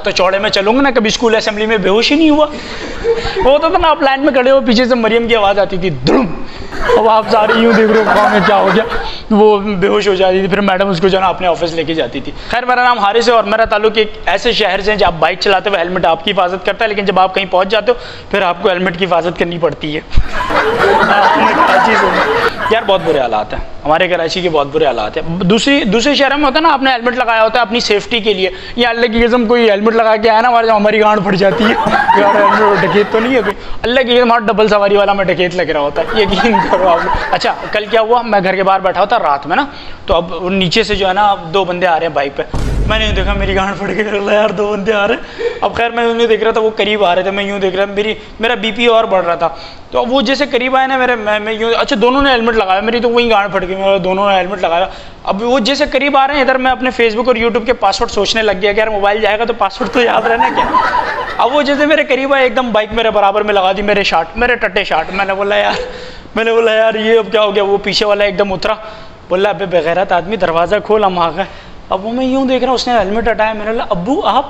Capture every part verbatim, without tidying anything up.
तो चौड़े में चलूंगा ना, कभी स्कूल असेंबली में बेहोश ही नहीं हुआ। वो होता था ना, आप लाइन में खड़े हो, पीछे से मरियम की आवाज़ आती थी धुड़ुम, अब आप सारे यूँ देख रहे हो कौन है क्या हो गया, वो बेहोश हो जाती थी। फिर मैडम उसको जो ना अपने ऑफिस लेके जाती थी। खैर मेरा नाम हारिस है और मेरा ताल्लुक एक ऐसे शहर से जब आप बाइक चलाते हुए हेलमेट आपकी हिफाजत करता है, लेकिन जब आप कहीं पहुँच जाते हो फिर आपको हेलमेट की हिफाजत करनी पड़ती है। कराची से यार बहुत बुरे हालात हैं, हमारे कराची के बहुत बुरे हालात हैं। दूसरी दूसरे शहरों में होता है ना, आपने हेलमेट लगाया होता है अपनी सेफ्टी के लिए, या अल्लाह की कसम कोई हेलमेट लगा के आया ना हमारे, हमारी गांड फट जाती है यार हेलमेट डकैत तो नहीं है कोई, अल्लाह की कसम डबल सवारी वाला में डकैत लग रहा होता है, यकीन करो आप। अच्छा कल क्या हुआ, मैं घर के बाहर बैठा होता रात में ना, तो अब नीचे से जो है ना दो बंदे आ रहे हैं बाइक पे, मैंने देखा मेरी गांड फट गई यार, दो बंदे आ रहे हैं। अब खैर मैं उन्हें देख रहा था, वो करीब आ रहे थे, मैं यूँ देख रहा, मेरी मेरा बीपी और बढ़ रहा था। तो अब वो जैसे करीब आए ना मेरे, मैं मैं यूँ, अच्छा दोनों ने हेलमेट लगाया, मेरी तो वही गांड फट गई, मेरा दोनों ने हेलमेट लगाया। अब वो जैसे करीब आ रहे हैं, इधर मैं अपने फेसबुक और यूट्यूब के पासवर्ड सोचने लग गया कि यार मोबाइल जाएगा तो पासवर्ड तो याद रहना क्या। अब वो जैसे मेरे करीब आए, एकदम बाइक मेरे बराबर में लगा दी, मेरे शार्ट, मेरे टट्टे शार्ट। मैंने बोला यार मैंने बोला यार ये अब क्या हो गया। वो पीछे वाला एकदम उतरा, बोला अबे बेगैरत आदमी दरवाज़ा खोल, हम आ गए। अब वो मैं यूँ देख रहा हूँ, उसने हेलमेट हटाया, मैंने बोला अब्बू आप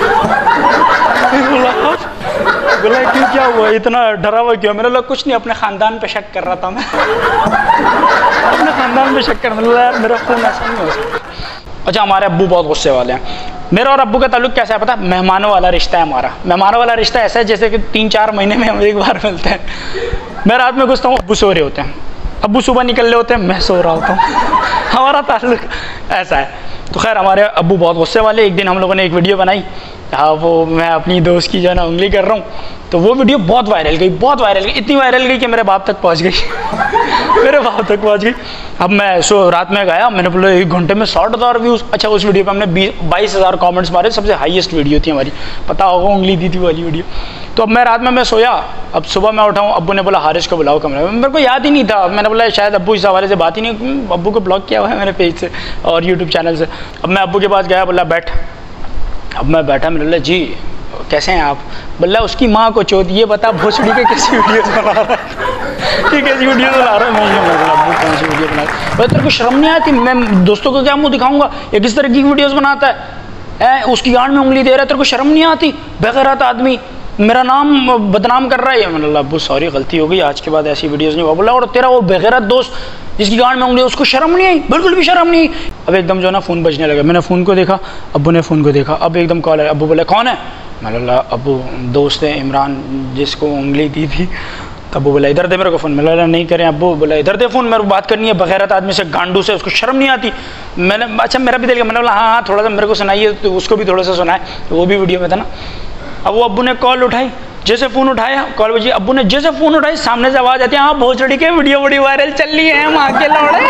बोला आप बोला क्यों, क्या हुआ, इतना डरा हुआ क्यों। मैंने बोला कुछ नहीं, अपने ख़ानदान पे शक कर रहा था मैं अपने ख़ानदान पे शक कर, मतलब यार मेरा खून ऐसा नहीं हो सकता। अच्छा हमारे अब्बू बहुत गुस्से वाले हैं। मेरा और अब्बू का ताल्लुक कैसा है पता है, मेहमानों वाला रिश्ता है हमारा। मेहमानों वाला रिश्ता ऐसा है जैसे कि तीन चार महीने में हम एक बार मिलते हैं। मैं रात में घुसता हूँ, अब्बू सो रहे होते हैं, अब्बू सुबह निकल रहे होते हैं, मैं सो रहा होता हूँ हमारा ताल्लुक ऐसा है। तो खैर हमारे अब्बू बहुत गुस्से वाले। एक दिन हम लोगों ने एक वीडियो बनाई, हाँ वो मैं अपनी दोस्त की जो है ना उंगली कर रहा हूँ, तो वो वीडियो बहुत वायरल गई, बहुत वायरल गई, इतनी वायरल गई कि मेरे बाप तक पहुँच गई मेरे बाप तक पहुँच गई। अब मैं सो रात में गया, मैंने बोला एक घंटे में साठ हज़ार व्यूज़। अच्छा उस वीडियो पे हमने बाईस हज़ार कॉमेंट्स मारे, सबसे हाईएस्ट वीडियो थी हमारी, पता होगा उंगली दी थी वाली वीडियो। तो अब मैं रात में मैं सोया, अब सुबह मैं उठाऊँ, अब्बू ने बोला हारिस को बुलाओ कमरे में। मेरे को याद ही नहीं था, मैंने बोला शायद अब्बू इस हवाले से बात ही नहीं, अब्बू को ब्लॉक किया हुआ है मेरे पेज से और यूट्यूब चैनल से। अब मैं अब्बू के पास गया, बोला बैठ। अब मैं बैठा, मैंने बोला जी कैसे हैं आप। बोला उसकी माँ को चोद, ये बता भोसड़ी के कैसी वीडियोस बना रहा है ठीक है वीडियो बना रहा है। मैं ये बोला अब्बू कौन सी वीडियो बना रहा है, बोला तेरे को शर्म नहीं आती, मैं दोस्तों को क्या मुँह दिखाऊंगा, ये किस तरह की वीडियोस बनाता है, है उसकी गांड में उंगली दे रहा है, तेरे को शर्म नहीं आती, बेगैरत आदमी मेरा नाम बदनाम कर रहा है। मैंने बोला अब्बू सॉरी गलती हो गई, आज के बाद ऐसी वीडियोस नहीं हुआ। बोला और तेरा वो बेगैरत दोस्त जिसकी गांड में उंगली, उसको शर्म नहीं आई, बिल्कुल भी शर्म नहीं। अब एकदम जो है ना फ़ोन बजने लगा, मैंने फ़ोन को देखा, अब्बू ने फ़ोन को देखा, अब एकदम कॉल है। अब्बू बोले कौन है, मैंने बोला अब्बू दोस्त है इमरान जिसको उंगली दी थी। तब अब्बू बोला इधर दे मेरे को फ़ोन। मैंने बोला नहीं करें अब्बू। बोला इधर दे फ़ोन, मेरे को बात करनी है बेगैरत आदमी से, गांडू से, उसको शर्म नहीं आती। मैंने अच्छा मेरा भी दिल गया, मैंने बोला हाँ हाँ थोड़ा सा मेरे को सुनाइए, तो उसको भी थोड़ा सा सुनाए, तो वो भी वीडियो में था ना। अब वो अब्बू ने कॉल उठाई, जैसे फ़ोन उठाया कॉल बजी, अब्बू ने जैसे फ़ोन उठाई सामने से आवाज़ आती है हाँ भोसड़ी के वीडियो बड़ी वायरल चल रही है हम आके लौड़े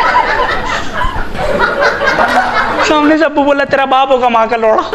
सामने से अब्बू बोला तेरा बाप होगा माँ का लौड़ा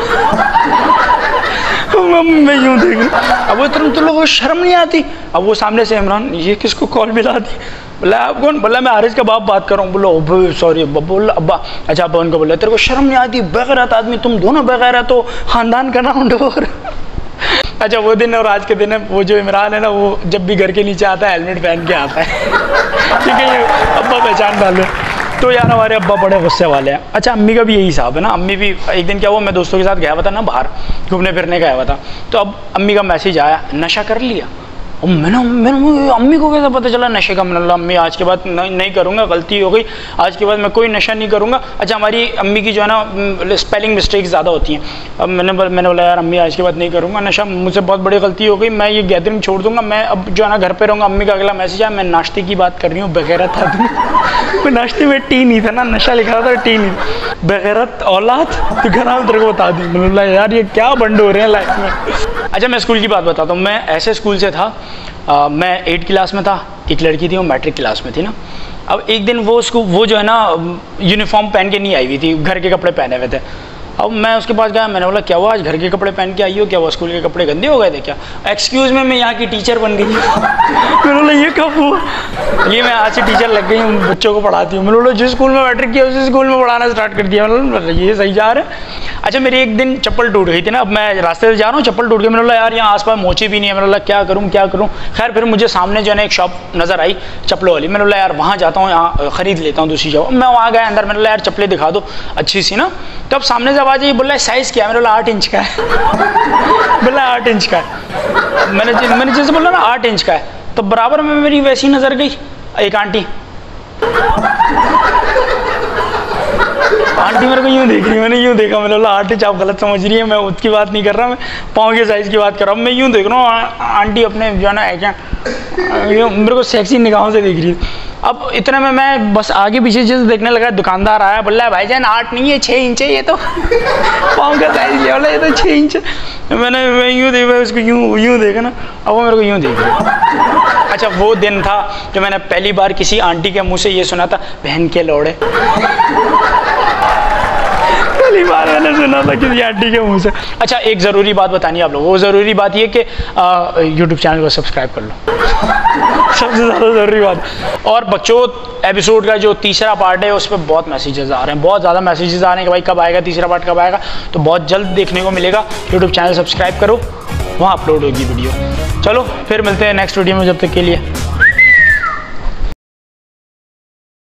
मैं यूँ देख रहा, अब वो तुम तो लोगों को शर्म नहीं आती। अब वो सामने से इमरान ये किसको कॉल मिला दी, बोला आप कौन, बोला मैं हारिस का बाप बात कर रहा हूँ। बोलो सॉरी बोला अब्बा। अच्छा अब्बा उनको बोला तेरे को शर्म नहीं आती, बेगैरत आदमी तुम दोनों बेगैरत हो, ख़ानदान का नाम डोर अच्छा वो दिन और आज के दिन है, वो जो इमरान है ना वो जब भी घर के नीचे आता है हेलमेट पहन के आता है ठीक है ये अब्बा पहचान डालो। तो यार हमारे अब्बा बड़े गुस्से वाले हैं। अच्छा अम्मी का भी यही हिसाब है ना, अम्मी भी एक दिन क्या हुआ, मैं दोस्तों के साथ गया हुआ था ना बाहर घूमने फिरने गया हुआ था, तो अब अम्मी का मैसेज आया नशा कर लिया। और मैंने मैंने अम्मी को कैसे पता चला नशे का। मैंने बोला अम्मी आज के बाद नहीं, नहीं करूँगा, गलती हो गई, आज के बाद मैं कोई नशा नहीं करूँगा। अच्छा हमारी अम्मी की जो है ना स्पेलिंग मिस्टेक ज़्यादा होती हैं। अब मैंने मैंने बोला यार अम्मी आज के बाद नहीं करूँगा नशा, मुझसे बहुत बड़ी गलती हो गई, मैं ये गैदरिंग छोड़ दूँगा, मैं अब जो है ना घर पर रहूँगा। अम्मी का अगला मैसेज आया मैं नाश्ते की बात कर रही हूँ, बेगैरत आदमी कोई नाश्ते में टी नहीं था ना, नशा लिखा था टी नहीं, बेगैरत औलाद तो घर आओ तेरे को बता दी। मैंने बोला यार ये क्या बंड हो रहे हैं लाइफ में। अच्छा मैं स्कूल की बात बताता हूँ, मैं ऐसे स्कूल से था, आ, मैं एट क्लास में था, एक लड़की थी वो मैट्रिक क्लास में थी ना। अब एक दिन वो उसको वो जो है ना यूनिफॉर्म पहन के नहीं आई हुई थी, घर के कपड़े पहने हुए थे। अब मैं उसके पास गया, मैंने बोला क्या हुआ आज घर के कपड़े पहन के आई हो, क्या हुआ स्कूल के कपड़े गंदे हो गए थे क्या। एक्सक्यूज़ में मैं यहाँ की टीचर बन गई मैंने बोला ये कब हुआ, ये मैं आज से टीचर लग गई हूँ, बच्चों को पढ़ाती हूँ। मैंने बोला जिस स्कूल में मैट्रिक किया उसी स्कूल में पढ़ाना स्टार्ट कर दिया। मैंने ये सही जा रहा है। अच्छा मेरी एक दिन चप्पल टूट गई थी ना, अब मैं रास्ते से जा रहा हूँ, चप्पल टूट गई, मैंने बोला यार यहाँ आसपास मोची भी नहीं है, मैंने बोला क्या करूँ क्या करूँ। खैर फिर मुझे सामने जो है ना एक शॉप नज़र आई चप्पलों वाली, मैंने बोला यार वहाँ जाता हूँ, यहाँ ख़रीद लेता हूँ दूसरी जगह। मैं वहाँ गया अंदर, मैंने बोला यार चप्पलें दिखा दो अच्छी सी ना। तो अब सामने से आवाज़ आई, बोला साइज़ क्या है, मैंने बोला आठ इंच का है। बोला आठ इंच का है। मैंने मैंने जैसे बोला ना आठ इंच का है, तो बराबर में मेरी वैसी नज़र गई एक आंटी। आंटी मेरे को यूँ देख रही है, मैंने यूँ देखा, मैंने बोला आंटी आप गलत समझ रही है, मैं उसकी बात नहीं कर रहा, मैं पाँव के साइज़ की बात कर रहा हूँ। मैं यूँ देख रहा हूँ आंटी अपने जो है ना क्या मेरे को सेक्सी निगाहों से देख रही है। अब इतने में मैं बस आगे पीछे जैसे देखने लगा, दुकानदार आया, बोला है भाईजान आठ नहीं है छः इंच है ये तो। पाँव का साइज़ ये बोला ये तो छः इंच। मैंने मैं यूँ देख उसको यूँ यूँ देखा ना, अब वो मेरे को यूँ देख रही। अच्छा वो दिन था जो मैंने पहली बार किसी आंटी के मुँह से ये सुना था, बहन के लौड़े। पहली बार मैंने सुना था किसी आंटी के मुंह से। अच्छा एक ज़रूरी बात बतानी है आप लोगों को, वो ज़रूरी बात ये कि यूट्यूब चैनल को सब्सक्राइब कर लो। सबसे ज़्यादा ज़रूरी बात। और बच्चों एपिसोड का जो तीसरा पार्ट है उस पर बहुत मैसेजेस आ रहे हैं, बहुत ज़्यादा मैसेजेस आ रहे हैं कि भाई कब आएगा तीसरा पार्ट, कब आएगा। तो बहुत जल्द देखने को मिलेगा। यूट्यूब चैनल सब्सक्राइब करो, वहाँ अपलोड होगी वीडियो। चलो फिर मिलते हैं नेक्स्ट वीडियो में, जब तक के लिए